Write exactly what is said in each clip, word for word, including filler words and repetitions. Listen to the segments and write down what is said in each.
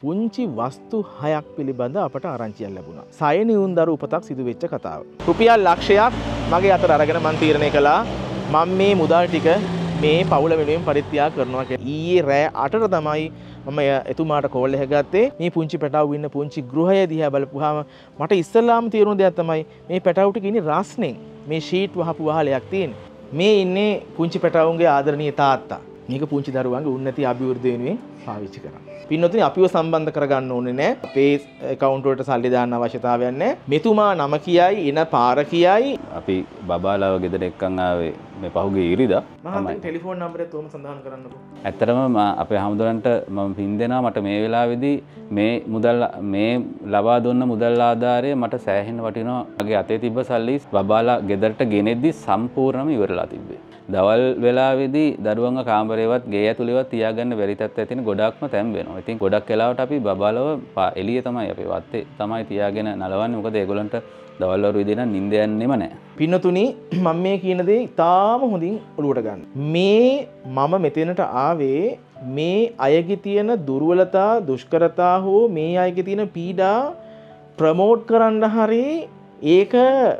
පුංචි වස්තු හයක් පිළිබඳ අපට ආරංචියක් ලැබුණා. සයනියුන් දරු උපතක් සිදු වෙච්ච කතාව. රුපියල් ලක්ෂයක් මගේ අතට අරගෙන මම තීරණය කළා මම මේ මුදල් ටික මේ පවුල වෙනුවෙන් පරිත්‍යාග කරනවා කියලා. ඊයේ රෑ අටට තමයි මම එතුමාට කෝල් එක ගත්තේ. මේ පුංචි පැටවු ඉන්න පුංචි ගෘහය දිහා බලපුවාම මට ඉස්සෙල්ලාම තේරුණ දෙයක් තමයි මේ පැටවු ටික ඉන්නේ රස්නෙන්. මේ ෂීට් වහපු වහලයක් තියෙන. මේ ඉන්නේ පුංචි පැටවුන්ගේ ආදරණීය තාත්තා. මේක පුංචි දරුවන්ගේ උන්නති අභිවෘද්ධිය වෙනුවෙන් පාවිච්චි කරනවා. පින්නොතින් අපිව සම්බන්ධ කරගන්න ඕනේ නැහැ. අපේ account වලට සල්ලි දාන්න අවශ්‍යතාවයක් නැහැ. මෙතුමා නම කියයි එන පාර කියයි. අපි බබාලාව ගෙදර එක්කන් ආවේ මේ පහුගිය ඉරිදා. මම ටෙලිෆෝන් නම්බරේ තෝම සඳහන් කරන්නකෝ. ඇත්තටම අපේ හමුදුරන්ට මම පින් දෙනවා මට මේ වෙලාවේදී මේ මුදල් මේ ලබා දුන්න මුදල් ආධාරය මට සෑහෙන වටිනවා. මගේ අතේ තිබ්බ සල්ලි බබාලා ගෙදරට ගෙනෙද්දි සම්පූර්ණයෙන්ම ඉවරලා තිබ්බේ. දවල් වෙලාවේදී දරුවන්ව කාමරේවත් ගේ ඇතුළේවත් තියාගන්න බැරි තත්ත්වයක් තියෙන ගොඩක්ම තැම් වෙනවා. ඉතින් ගොඩක් වෙලාවට අපි බබාලව එළියේ තමයි අපේ වත්තේ තමයි තියාගෙන නලවන්නේ. මොකද ඒගොල්ලන්ට දවල් වරු විදිහට නිින්ද යන්නෙම නැහැ. පින්නතුනි මම මේ කියන දේ ඉතාම හොඳින් ඔලුවට ගන්න. මේ මම මෙතනට ආවේ මේ අයගේ තියෙන දුර්වලතා, දුෂ්කරතා හෝ මේ අයගේ තියෙන පීඩා ප්‍රමෝට් කරන්න හරි ඒක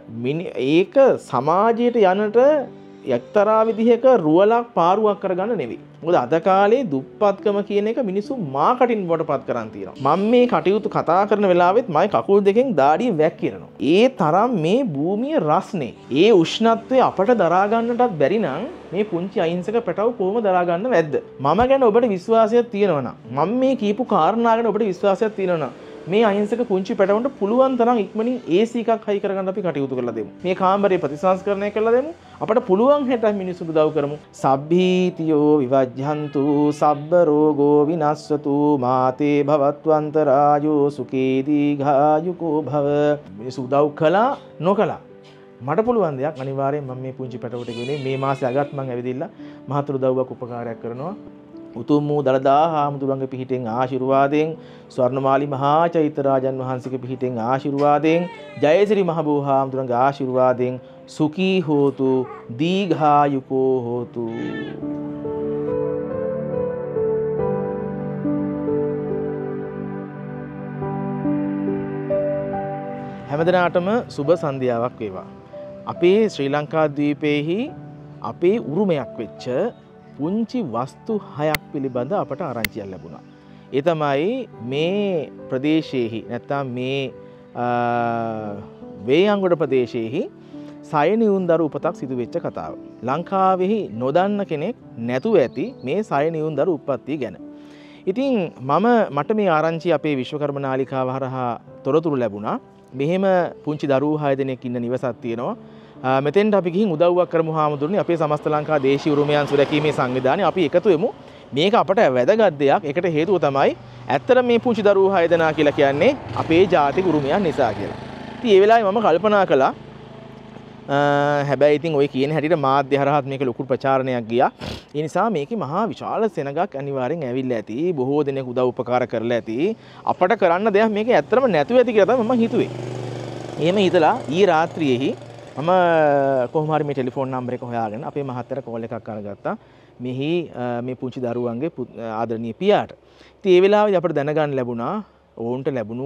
ඒක සමාජයට යනට එක්තරා විදිහක රුවලක් පාරුවක් කරගන්න නෙවෙයි. මොකද අද කාලේ දුප්පත්කම කියන එක මිනිස්සු මාකටින් වලටපත් කරන් තියෙනවා. මම මේ කටයුතු කතා කරන වෙලාවෙත් මයි කකුල් දෙකෙන් දාඩියෙන් වැක්කිරනවා. ඒ තරම් මේ භූමිය රස්නේ. ඒ උෂ්ණත්වය අපට දරා ගන්නටත් බැරි නම් මේ පුංචි අහිංසක පැටව කොහොම දරා ගන්න වැද්ද? මම ගැන ඔබට විශ්වාසයක් තියෙනවා නම් මම මේ කියපු කාරණා ගැන ඔබට විශ්වාසයක් තියෙනවා නම් මේ අහිංසක පුංචි පැටවුන්ට පුළුවන් තරම් ඉක්මනින් ඒ සී එකක් හයි කරගන්න අපි කටයුතු කරලා දෙමු. මේ කාමරේ ප්‍රතිසංස්කරණය කරලා දෙමු. අපට පුළුවන් හැට මිනිස්සුන්ට උදව් කරමු. සබ්බීතියෝ විවජ්ජන්තු සබ්බ රෝගෝ විනස්සතු මාතේ භවත්වන්තරායෝ සුඛී දීඝායුකෝ භව. මිනිස්සු උදව් කළා නොකළා මට පුළුවන් දෙයක් අනිවාර්යෙන් මම මේ පුංචි පැටවට ගෙනේ මේ මාසේ අගත් මම ඇවිදින්න මහතුරු උදව්වක් උපකාරයක් කරනවා. උතුම් වූ දළදා හාමුදුරන්ගේ පිහිටෙන් ආශිර්වාදයෙන් ස්වර්ණමාලි මහා චෛත්‍යරාජන් වහන්සේගේ පිහිටෙන් ආශිර්වාදයෙන් ජයසිරි මහබෝ හාමුදුරන්ගේ ආශිර්වාදයෙන් සුඛී හෝතු දීඝායුකෝ හෝතු. හැමදෙනාටම සුබ සන්ධ්‍යාවක් වේවා. අපේ ශ්‍රී ලංකා ද්වීපයේහි අපේ උරුමයක් වෙච්ච පුංචි වස්තු හයක් පිළිබඳ අපට ආරංචියක් ලැබුණා. ඒ තමයි මේ ප්‍රදේශයේහි නැත්නම් මේ වේයන්ගොඩ ප්‍රදේශයේහි සයනියුන් දරු උපතක් සිදු වෙච්ච කතාව. ලංකාවේහි නොදන්න කෙනෙක් නැතුව ඇති මේ සයනියුන් දරු උප්පත්තිය ගැන. ඉතින් මම මට මේ ආරංචිය අපේ විශ්වකර්ම නාලිකාව හරහා තොරතුරු ලැබුණා. මෙහෙම පුංචි දරුවෝ හය දෙනෙක් ඉන්න නිවසක් තියෙනවා. මෙතෙන්ට අපි ගිහින් උදව්වක් කරමු හාමුදුරනේ. අපේ සමස්ත ලංකා දේශීය උරුමයන් සුරැකීමේ සංවිධානය අපි එකතු වෙමු. මේක අපට වැදගත් දෙයක්. ඒකට හේතුව තමයි ඇත්තට මේ පුංචි දරුවෝ හය දෙනා කියලා කියන්නේ අපේ ජාතික උරුමයන් නිසා කියලා. ඉතින් ඒ වෙලාවේ මම කල්පනා කළා හැබැයි ඉතින් ඔය කියන හැටියට මාධ්‍ය හරහාත් මේක ලොකු ප්‍රචාරණයක් ගියා. ඒ නිසා මේකේ මහා විශාල සෙනගක් අනිවාර්යෙන් ඇවිල්ලා ඇති. බොහෝ දෙනෙක් උදව් උපකාර කරලා ඇති. අපට කරන්න දෙයක් මේක ඇත්තටම නැතුව ඇති කියලා තමයි මම හිතුවේ. එහෙම හිතලා ඊ රාත්‍රියේහි මම කොහොම හරි මේ ටෙලිෆෝන් නම්බර් එක හොයාගෙන අපේ මහත්තයාට කෝල් එකක් අරගත්තා. මෙහි මේ පුංචි දරුවන්ගේ ආදරණීය පියාට. ඉතින් ඒ වෙලාවේදී අපිට දැනගන්න ලැබුණා ඔවුන්ට ලැබුණු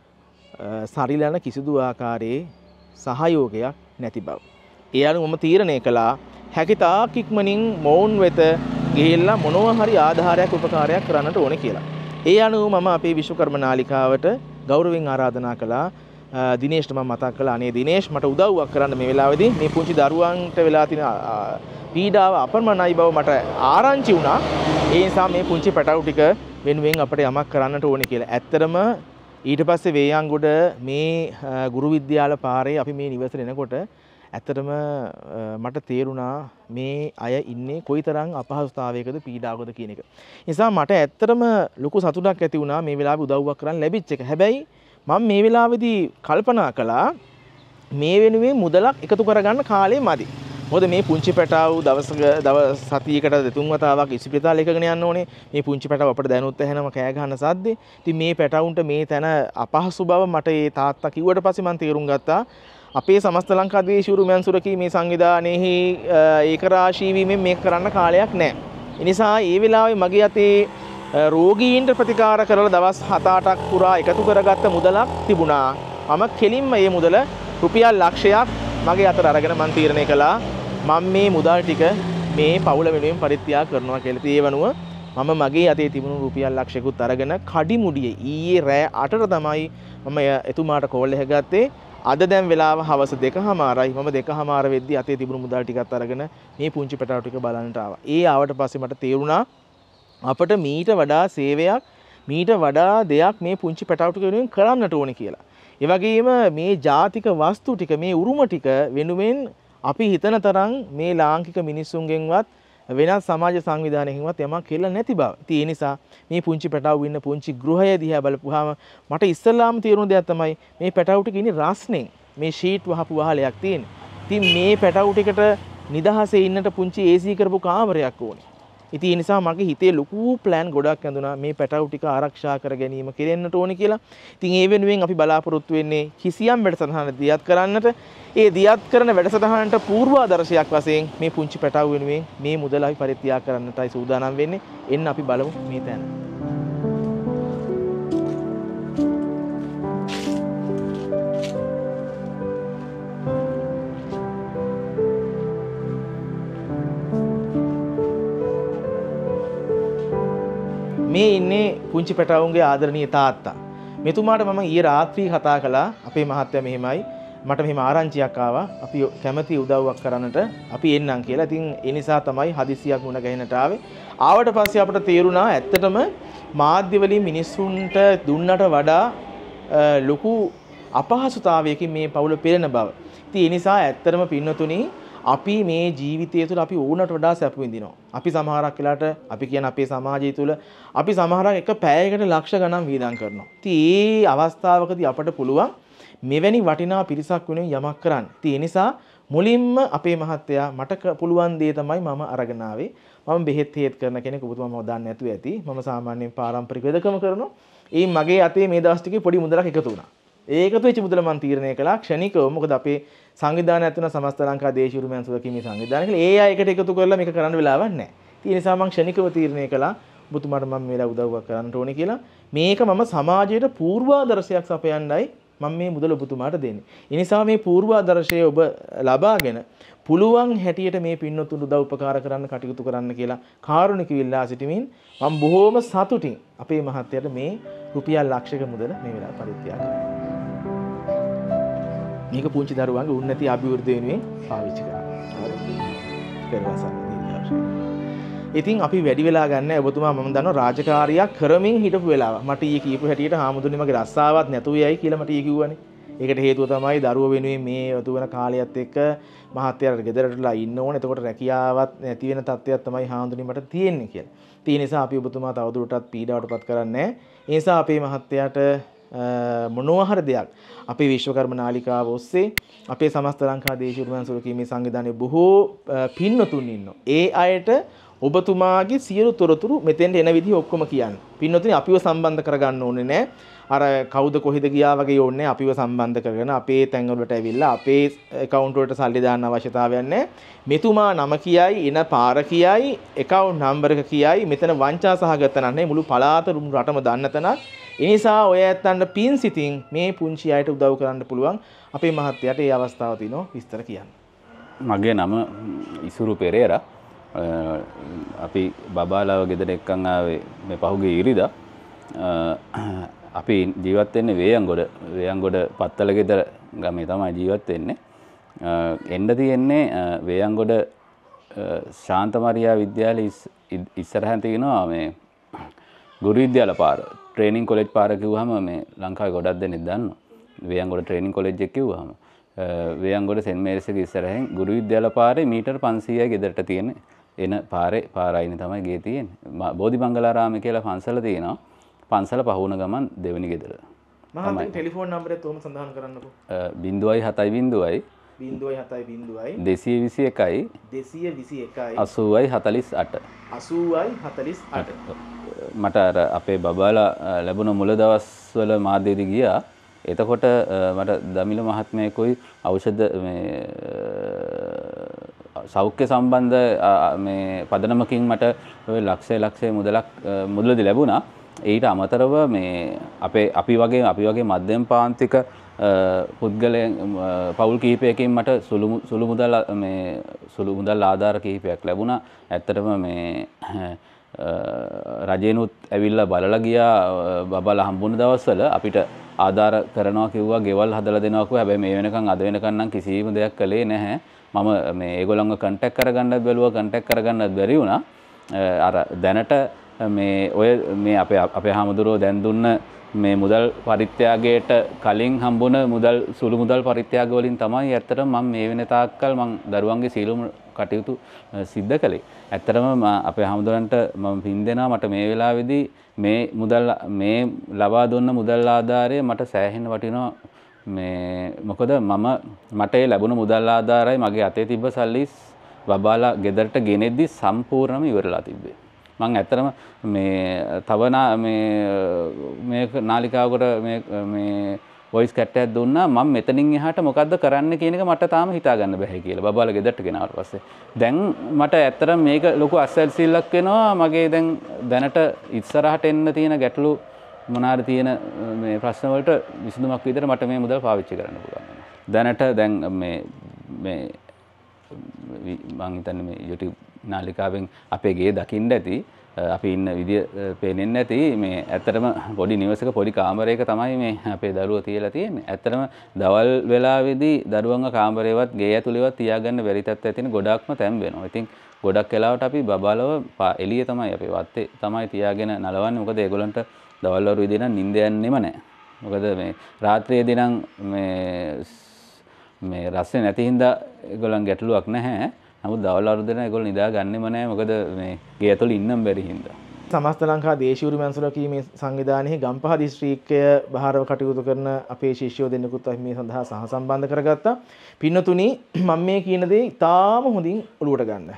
සරිලන කිසිදු ආකාරයේ සහයෝගයක් නැති බව. ඒ අනුව මම තීරණය කළා හැකිතාක් ඉක්මනින් මොවුන් වෙත ගිහිල්ලා මොනවා හරි ආධාරයක් උපකාරයක් කරන්නට ඕනේ කියලා. ඒ අනුව මම අපේ විශ්වකර්ම නාලිකාවට ගෞරවයෙන් ආරාධනා කළා. දිනේෂ්ට මම මතක් කළා අනේ දිනේෂ් මට උදව්වක් කරන්න මේ වෙලාවේදී මේ පුංචි දරුවන්ට වෙලා තියෙන පීඩාව අපරමණයි බව මට ආරංචි වුණා. ඒ නිසා මේ පුංචි පැටවු ටික වෙනුවෙන් අපිට යමක් කරන්නට ඕනේ කියලා. ඇත්තටම ඊට පස්සේ වේයන්ගොඩ මේ ගුරු විද්‍යාල පාරේ අපි මේ නිවසට එනකොට ඇත්තටම මට තේරුණා මේ අය ඉන්නේ කොයිතරම් අපහසුතාවයකද පීඩාවකද කියන එක. නිසා මට ඇත්තටම ලොකු සතුටක් ඇති වුණා මේ වෙලාවේ උදව්වක් කරන්න ලැබිච්ච එක. හැබැයි මම මේ වෙලාවේදී කල්පනා කළා මේ වෙනුවෙන් මුදලක් එකතු කරගන්න කාලේ මදි. මොකද මේ පුංචි පැටවු දවසක දවස් සතියකට දෙතුන් වතාවක් ඉස්පිරිතාල එකගෙන යන්න ඕනේ. මේ පුංචි පැටව අපිට දැනුත් ඇහෙනම කෑ ගහන සද්දේ. ඉතින් මේ පැටවුන්ට මේ තැන අපහසු බව මට ඒ තාත්තා කිව්වට පස්සේ මම තේරුම් ගත්තා. අපේ සමස්ත ලංකා දේශීය උරුමයන් සුරකීමේ සංවිධානයේහි ඒක රාශී වීමෙන් මේක කරන්න කාලයක් නැහැ. ඒ නිසා ඒ වෙලාවේ මගේ අතේ රෝගීන්ට ප්‍රතිකාර කරලා දවස් හත අටක් පුරා එකතු කරගත්ත මුදලක් තිබුණා. මම කෙලින්ම මේ මුදල රුපියල් ලක්ෂයක් මගේ අතට අරගෙන මම තීරණය කළා මම මේ මුදල් ටික මේ පවුල වෙනුවෙන් පරිත්‍යාග කරනවා කියලා. ඒ වනුව මම මගේ අතේ තිබුණු රුපියල් ලක්ෂයකුත් අරගෙන කඩිමුඩියේ ඊයේ රෑ අටට තමයි මම එතුමාට කෝල් එක ගත්තේ. අද දැන් වෙලාව හවස දෙකමාරයි. මම දෙකමාර වෙද්දි අතේ තිබුණු මුදල් ටිකත් අරගෙන මේ පුංචි පැටව ටික බලන්නට ආවා. ඒ ආවට පස්සේ මට තේරුණා අපට මීට වඩා සේවයක් මීට වඩා දෙයක් මේ පුංචි පැටව ටික වෙනුවෙන් කරන්නට ඕනේ කියලා. ඒ වගේම මේ ජාතික වස්තු ටික මේ උරුම ටික වෙනුවෙන් අපි හිතන තරම් මේ ලාංකික මිනිස්සුන්ගෙන්වත් වෙනත් සමාජ සංවිධානයකින්වත් යමක් කියලා නැති බව. ඉතින් ඒ නිසා මේ පුංචි පැටව ඉන්න පුංචි ගෘහය දිහා බලපුවාම මට ඉස්සල්ලාම තේරුණ දෙයක් තමයි මේ පැටව ටික ඉන්නේ රස්නෙන්. මේ ෂීට් වහපු වහලයක් තියෙන. ඉතින් මේ පැටව ටිකට නිදහසේ ඉන්නට පුංචි ඒ සී කරපු කාමරයක් ඕනේ. ඉතින් ඒ නිසා මගේ හිතේ ලොකු ප්ලෑන් ගොඩක් ඇඳුනා මේ පැටව ටික ආරක්ෂා කර ගැනීම කෙරෙන්නට ඕනේ කියලා. ඉතින් ඒ වෙනුවෙන් අපි බලාපොරොත්තු වෙන්නේ කිසියම් වැඩසටහනක් දියත් කරන්නට. ඒ දියත් කරන වැඩසටහනට පූර්වාදර්ශයක් වශයෙන් මේ පුංචි පැටව වෙනුවෙන් මේ මුදල අපි පරිත්‍යාග කරන්නටයි සූදානම් වෙන්නේ. එන්න අපි බලමු මේ තැන. මේ ඉන්නේ පුංචි පැටවුන්ගේ ආදරණීය තාත්තා. මෙතුමාට මම ඊයේ රාත්‍රී කතා කළා අපේ මහත්තයා මෙහෙමයි මට මෙහෙම ආරංචියක් ආවා අපි කැමැති උදව්වක් කරන්නට අපි එන්නම් කියලා. ඉතින් ඒ නිසා තමයි හදිසියක් මුණ ගැහෙන්නට ආවේ. ආවට පස්සේ අපට තේරුණා ඇත්තටම මාධ්‍ය වලින් මිනිස්සුන්ට දුන්නට වඩා ලොකු අපහසුතාවයකින් මේ පවුල පෙළෙන බව. ඉතින් ඒ නිසා ඇත්තටම පින්නතුණි අපි මේ ජීවිතය තුළ අපි ඕනට වඩා සැප විඳිනවා. අපි සමහරක් වෙලාට අපි කියන අපේ සමාජය තුළ අපි සමහරක් එක පැයකට ලක්ෂ ගණන් වියදම් කරනවා. ඉතින් මේ අවස්ථාවකදී අපට පුළුවන් මෙවැනි වටිනා පිරිසක් වෙනුවෙන් යමක් කරන්න. ඉතින් ඒ නිසා මුලින්ම අපේ මහත්තයා මට පුළුවන් දේ තමයි මම අරගෙන ආවේ. මම බෙහෙත් හේත් කරන කෙනෙක් ඔබතුමාම දන්නේ නැතුව ඇති. මම සාමාන්‍යයෙන් පාරම්පරික වෙදකම කරනවා. ඒ මගේ අතේ මේ දවස් ටිකේ පොඩි මුදලක් එකතු වුණා. ඒකතු වෙච්ච මුදල මම තීරණය කළා ක්ෂණිකව. මොකද අපේ සංවිධානයක් තුන සමස්ත ලංකා දේශීය උරුමයන් සුරකීමේ සංවිධානය කියලා ඒ අයකට එකතු කරලා මේක කරන්න වෙලාවක් නැහැ. ඒ නිසා මම ක්ෂණිකව තීරණය කළා ඔබතුමාට මම මේලා උදව්වක් කරන්න ඕනේ කියලා. මේක මම සමාජයට පූර්වාදර්ශයක් සපයන්නයි මම මේ මුදල ඔබතුමාට දෙන්නේ. ඒ නිසා මේ පූර්වාදර්ශය ඔබ ලබාගෙන පුළුවන් හැටියට මේ පින්නතුන් උදව් උපකාර කරන්න කටයුතු කරන්න කියලා කාරුණික විල්ලා සිටමින් මම බොහෝම සතුටින් අපේ මහත්තයාට මේ රුපියල් ලක්ෂයක මුදල මේ වෙලාව පරිත්‍යාග කරනවා. මේක පුංචි දරුවන්ගේ උන්නති අභිවෘද්ධිය වෙනුවෙන් පාවිච්චි කරනවා. ඉතින් අපි වැඩි වෙලා ගන්න ඔබතුමා මම දන්නවා රාජකාරියක් කරමින් හිටපු වෙලාව. මට ඊයේ කියපු හැටියට හාමුදුරනේ මගේ රස්සාවක් නැතුව යයි කියලා මට ඊයේ කිව්වනේ. ඒකට හේතුව තමයි දරුවෝ වෙනුවෙන් මේ යතු වෙන කාලයත් එක්ක මහත්තයාට ගෙදරටලා ඉන්න ඕනේ. එතකොට රැකියාවක් නැති වෙන තත්ත්වයක් තමයි හාමුදුරනේ මට තියෙන්නේ කියලා. ඒ නිසා අපි ඔබතුමා තවදුරටත් පීඩාවටපත් කරන්නේ නැහැ. ඒ නිසා අපේ මහත්තයාට මොනවා හරි දෙයක් අපේ විශ්වකර්ම නාලිකාව ඔස්සේ අපේ සමස්ත ලංකා දේශීය උරුමයන් සුරකීමේ සංවිධානයේ බොහෝ පින්නතුන් ඉන්නවා. ඒ අයට ඔබතුමාගේ සියලු තොරතුරු මෙතෙන්ට එන විදිහ ඔක්කොම කියන්න. පින්නතුනි අපිව සම්බන්ධ කරගන්න ඕනේ නෑ. අර කවුද කොහෙද ගියා වගේ ඕනේ නෑ. අපිව සම්බන්ධ කරගෙන අපේ තැන් වලට ඇවිල්ලා අපේ account වලට සල්ලි දාන්න අවශ්‍යතාවයක් නෑ. මෙතුමා නම කියයි, එන පාර කියයි, account number එක කියයි. මෙතන වංචා සහගත නැහැ. මුළු පළාත රටම දන්න තැනක්. ඒ නිසා ඔය ඇත්තන්ට පින් සිතින් මේ පුංචි අයට උදව් කරන්න පුළුවන්. අපේ මහත්තයාට ඒ අවස්ථාව තියෙනවා විස්තර කියන්න. මගේ නම ඉසුරු පෙරේරා. අපි බබාලාව ගෙදර එක්කන් ආවේ මේ පහුගිය ඉරිදා. අපි ජීවත් වෙන්නේ වේයන්ගොඩ වේයන්ගොඩ පත්තල ගෙදර ගමේ තමයි ජීවත් වෙන්නේ. එන්න තියෙන්නේ වේයන්ගොඩ ශාන්ත මරියා විද්‍යාලය ඉස්සරහින් තියෙනවා මේ ගුරු විද්‍යාල පාර. ට්‍රේනින් කොලෙජ් පාර කිව්වහම මේ ලංකාවේ ගොඩක් දෙනෙක් දන්නවා. වේයන්ගොඩ ට්‍රේනින් කොලෙජ් එක කිව්වහම වේයන්ගොඩ සෙන්ට් මේරිස් එක ඉස්සරහින් ගුරු විද්‍යාල පාරේ මීටර් පන්සීයයි ගෙදරට තියෙන එන පාරේ පාරයිනේ තමයි ගේ තියෙන්නේ. බෝධි බංගලාරාමේ කියලා පන්සල තියෙනවා. පන්සල පහ වුණ ගමන් දෙවෙනි ගෙදර. මහත්තයා ටෙලිෆෝන් නම්බරයත් උවම සඳහන් කරන්නකෝ. ज़ीरो सात ज़ीरो ज़ीरो सात ज़ीरो दो सौ बीस එකයි दो सौ बीस එකයි अस्सी अड़तालीस अस्सी अड़तालीस මට අර අපේ බබාලා ලැබුණ මුල දවස්වල මාධ්‍යයේදී ගියා. එතකොට මට දමිල මහත්මයෙකුයි ඖෂධ මේ සෞඛ්‍ය සම්බන්ධ මේ පදනමකින් මට ඔය ලක්ෂය ලක්ෂය මුදලක් මුදලදී ලැබුණා. ඊට අමතරව මේ අපේ අපි වගේ අපි වගේ මධ්‍යම පාන්තික පුද්ගලයන් පවුල් කිහිපයකින් මට සුළු සුළු මුදල් මේ සුළු මුදල් ආධාර කිහිපයක් ලැබුණා. ඇත්තටම මේ රජේනුත් ඇවිල්ලා බලලා ගියා බබලා හම්බුන දවස්වල අපිට ආධාර කරනවා කිව්වා ගෙවල් හදලා දෙනවා කිව්වා. හැබැයි මේ වෙනකන් අද වෙනකන් නම් කිසිම දෙයක් කළේ නැහැ. මම මේ ඒගොල්ලන්ව කන්ටැක්ට් කරගන්නත් බැලුවා කන්ටැක්ට් කරගන්නත් බැරි වුණා. අර දැනට මේ ඔය මේ අපේ අපේ හාමුදුරුවෝ දැන් දුන්න මේ මුදල් පරිත්‍යාගයට කලින් හම්බුන මුදල් සුළු මුදල් පරිත්‍යාග වලින් තමයි ඇත්තටම මම මේ වෙන තාක්කල් මම දරුවන්ගේ සීලුම කටයුතු සිද්ධ කළේ. ඇත්තටම අපේ හාමුදුරන්ට මම පින් දෙනවා මට මේ වෙලාවේදී මේ මුදල් මේ ලබා දුන්න මුදල් ආධාරය මට සෑහෙන වටිනවා. මේ මොකද මම මට ඒ ලැබුණු මුදල් ආධාරයි මගේ අතේ තිබ්බ සල්ලි බබාලා ගෙදරට ගෙනෙද්දි සම්පූර්ණයෙන්ම ඉවරලා තිබ්බේ. මම ඇත්තටම මේ තවනා මේ මේ නාලිකාවකට මේ මේ වොයිස් කැට් එකක් දුන්නා මම මෙතනින් එහාට මොකද්ද කරන්න කියන එක මට තාම හිතා ගන්න බැහැ කියලා බබාලා ගෙදරට ගෙනාවට පස්සේ දැන් මට ඇත්තටම මේක ලොකු අස්වැසිල්ලක් වෙනවා මගේ දැන් දැනට ඉස්සරහට එන්න තියෙන ගැටලු මොනාර තියෙන මේ ප්‍රශ්න වලට විසඳුමක් විදිහට මට මේ මුදල් පාවිච්චි කරන්න පුළුවන් දැනට දැන් මේ මේ මම හිතන්නේ මේ YouTube නාලිකාවෙන් අපේ ගේ දකින්න ඇති අපි ඉන්න විදිය පේන්නේ නැති මේ ඇත්තටම පොඩි නිවසක පොඩි කාමරයක තමයි මේ අපේ දරුවෝ තියලා තියෙන්නේ. ඇත්තටම දවල් වෙලාවේදී දරුවන්ව කාමරේවත් ගේ ඇතුළේවත් තියාගන්න බැරි තත්ත්වයක් තියෙන ගොඩක්ම තැම් වෙනවා. ඉතින් ගොඩක් වෙලාවට අපි බබාලව එළිය තමයි අපේ වත්තේ තමයි තියාගෙන නලවන්නේ. මොකද ඒගොල්ලන්ට දවල් වරුවේදී නම් නිින්ද යන්නෙම නැහැ. මොකද මේ රාත්‍රියේදී නම් මේ මේ රස්නේ නැති හින්දා ඒගොල්ලන් ගැටලුවක් නැහැ. නමුත් දවල් වරුවේදී ඒගොල්ලෝ නිදා ගන්නෙම නැහැ. මොකද මේ ගේ ඇතුළේ ඉන්නම් බැරි හින්දා. සමස්ත ලංකා දේශීය උරුම අංශුලකීමේ සංවිධානයේ ගම්පහ දිස්ත්‍රික්කය බහරව කටයුතු කරන අපේ ශිෂ්‍යයෝ දෙන්නෙකුත් අපි මේ සඳහා සහසම්බන්ධ කරගත්තා. පින්නතුනි මම මේ කියන දේ ඉතාම හොඳින් ඔලුවට ගන්න.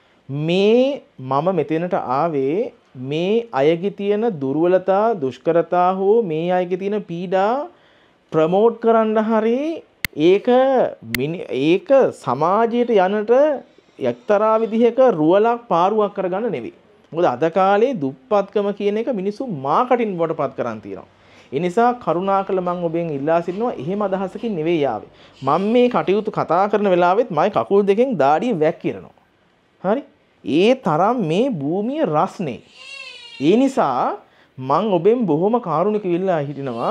මේ මම මෙතනට ආවේ මේ අයගේ තියෙන දුර්වලතා දුෂ්කරතා හෝ මේ අයගේ තියෙන පීඩා ප්‍රමෝට් කරන්න හරි ඒක ඒක සමාජයට යනට එක්තරා විදිහක රුවලක් පාරුවක් කරගන්න නෙවෙයි. මොකද අද කාලේ දුප්පත්කම කියන එක මිනිස්සු මාකටින් වඩපත් කරන් තියෙනවා. ඒ නිසා කරුණාකර මම ඔබෙන් ඉල්ලා සිටිනවා එහෙම අදහසකින් නෙවෙයි ආවේ. මම මේ කටයුතු කතා කරන වෙලාවෙත් මයි කකුල් දෙකෙන් දාඩිය වැක්කිරනවා. හරි? ඒ තරම් මේ භූමිය රස්නේ. ඒ නිසා මම ඔබෙන් බොහොම කාරුණික වෙලා හිටිනවා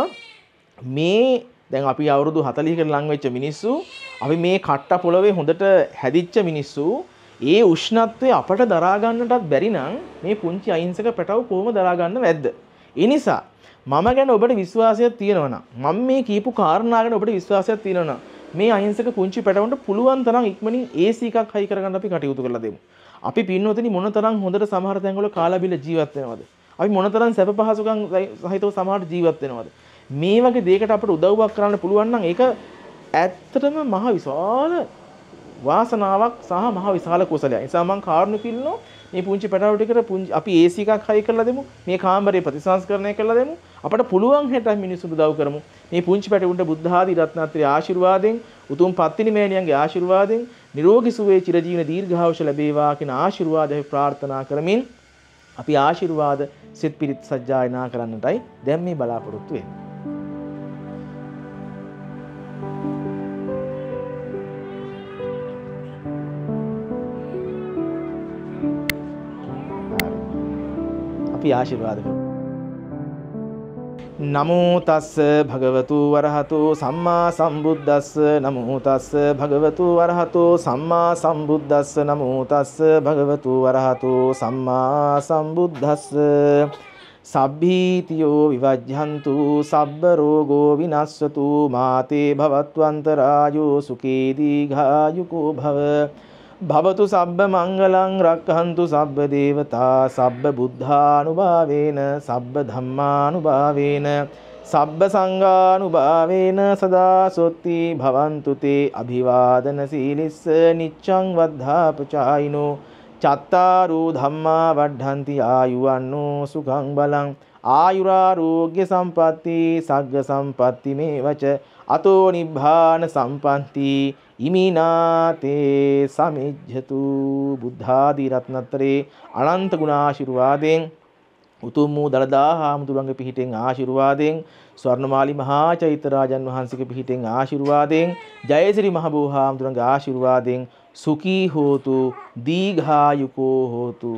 මේ දැන් අපි අවුරුදු හතළිහකට ලං වෙච්ච මිනිස්සු අපි මේ කට්ට පොළවේ හොඳට හැදිච්ච මිනිස්සු ඒ උෂ්ණත්වය අපට දරා ගන්නටත් බැරි නම් මේ පුංචි අහිංසක පැටව කොහොම දරා ගන්න වැද්ද? ඒ නිසා මම ගැන ඔබට විශ්වාසයක් තියෙනවා නම් මම මේ කියපු කාරණා ගැන ඔබට විශ්වාසයක් තියෙනවා නම් මේ අහිංසක පුංචි පැටවන්ට පුළුවන් තරම් ඉක්මනින් ඒ සී එකක් හයි කරගන්න අපි කටයුතු කරලා දෙමු. අපි පින්නොතනි මොන තරම් හොඳට සමහර තැන්වල කාලා බිල ජීවත් වෙනවද? අපි මොන තරම් සැප පහසුකම් සහිතව සමහරට ජීවත් වෙනවද? මේ වගේ දෙයකට අපට උදව්වක් කරන්න පුළුවන් නම් ඒක ඇත්තටම මහ විශාල වාසනාවක් සහ මහ විශාල කුසලයක්. ඒ නිසා මම කාරුණික ඉල්ලනවා මේ පුංචි පැටවු ටිකට පුංචි අපි ඒ සී එකක් හයි කරලා දෙමු. මේ කාමරේ ප්‍රතිසංස්කරණය කරලා දෙමු. අපට පුළුවන් හැට මිනිස්සුන්ට උදව් කරමු. මේ පුංචි පැටවුන්ට බුද්ධ ආදී රත්නත්‍රයේ ආශිර්වාදයෙන් උතුම් පත්තිනි මෑණියන්ගේ ආශිර්වාදයෙන් නිරෝගී සුවයේ චිරජීවන දීර්ඝායුෂ ලැබේවා කියන ආශිර්වාදය ප්‍රාර්ථනා කරමින් අපි ආශිර්වාද සිත පිරිත් සජ්ජායනා කරන්නටයි දැන් මේ බලාපොරොත්තු වෙන්නේ. ආශිර්වාද කරමු. නමෝ තස්ස භගවතු වරහතෝ සම්මා සම්බුද්දස්ස නමෝ තස්ස භගවතු වරහතෝ සම්මා සම්බුද්දස්ස නමෝ තස්ස භගවතු වරහතෝ සම්මා සම්බුද්දස්ස සබ්බීතියෝ විවජ්ජන්තු සබ්බ රෝගෝ විනස්සතු මාතේ භවත්වන්තරායෝ සුඛී දීඝායුකෝ භව භවතු සබ්බ මංගලං රක්ඛන්තු සබ්බ දේවතා සබ්බ බුද්ධානුභාවේන සබ්බ ධම්මානුභාවේන සබ්බ සංඝානුභාවේන සදා සොත්ති භවන්තු තේ අභිවාදන සීලිස්ස නිච්ඡං වද්ධාපචායිනෝ චත්තාරෝ ධම්මා වඩ්ඩන්ති ආයුවන්නෝ සුඛං බලං ආයුරාෝග්‍ය සම්පatti සග්ග සම්පatti මේවච අතෝ නිබ්බාන සම්පatti ඉමිනාතේ සමිජ්ජතු බුද්ධාදී රත්නත්‍රේ අනන්ත ගුණාශිර්වාදයෙන් උතුම් වූ දළදා හාමුදුරන්ගේ පිහිටෙන් ආශිර්වාදයෙන් ස්වර්ණමාලි මහා චෛත්‍ය රාජන් වහන්සේගේ පිහිටෙන් ආශිර්වාදයෙන් ජයසිරි මහ බෝ හාමුදුරන්ගේ ආශිර්වාදයෙන් සුඛී හෝතු දීඝායුකෝ හෝතු.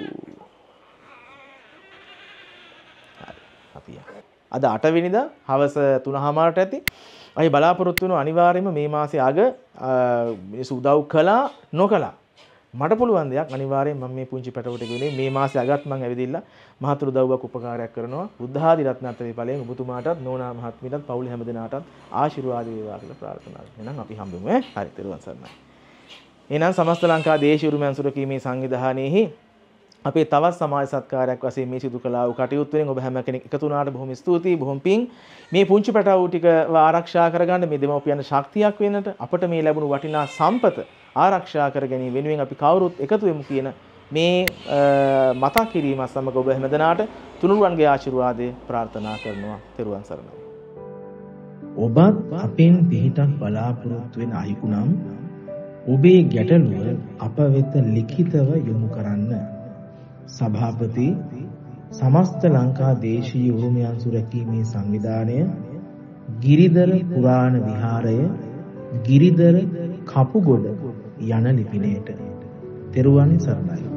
අපි අද අට වෙනිදා හවස තුන හමාරට ඇති. අපි බලාපොරොත්තු වෙන අනිවාර්යයෙන්ම මේ මාසේ අග මිනිස්සු උදව් කළා නොකළා මට පුළුවන් දෙයක් අනිවාර්යෙන් මම මේ පුංචි පැටවට ගෙනේ මේ මාසේ අගත් මම ඇවිදින්න මහතුරු දව්වක් උපකාරයක් කරනවා බුද්ධ ආදී රත්නත්‍රේ ඵලයෙන් ඔබතුමාටත් නෝනා මහත්මියටත් පවුලේ හැම දෙනාටත් ආශිර්වාද වේවා කියලා ප්‍රාර්ථනා කරනවා. එහෙනම් අපි හම්බෙමු ඈ. හරි තෙරුවන් සරණයි. එහෙනම් සමස්ත ලංකා දේශීය උරුමයන් සුරකීමේ සංවිධානයේහි අපේ තවත් සමාජ සත්කාරයක් වශයෙන් මේ සිදු කළා වූ කටයුතු වලින් ඔබ හැම කෙනෙක් එකතු වුණාට බොහොම ස්තුතියි බොහොම පිං. මේ පුංචි පැටවු ටික ආරක්ෂා කරගන්න මේ දෙමව්පියන් ශක්තියක් වෙන්නට අපට මේ ලැබුණු වටිනා සම්පත ආරක්ෂා කර ගැනීම වෙනුවෙන් අපි කවුරුත් එකතු වෙමු කියන මේ මතක් කිරීම සමග ඔබ හැමදෙනාට තුනුරුවන්ගේ ආශිර්වාදය ප්‍රාර්ථනා කරනවා. තෙරුවන් සරණයි. ඔබත් අපෙන් පිහිටක් බලාපොරොත්තු වෙන අයෙකු නම් ඔබේ ගැටලුව අප වෙත ලිඛිතව යොමු කරන්න. සභාපති සමස්ත ලංකා දේශීය උරුමයන් සුරැකීමේ සංවිධානය ගිරිදර පුරාණ විහාරය ගිරිදර කපුගොඩ යන ලිපිනයට. තෙරුවන් සරණයි.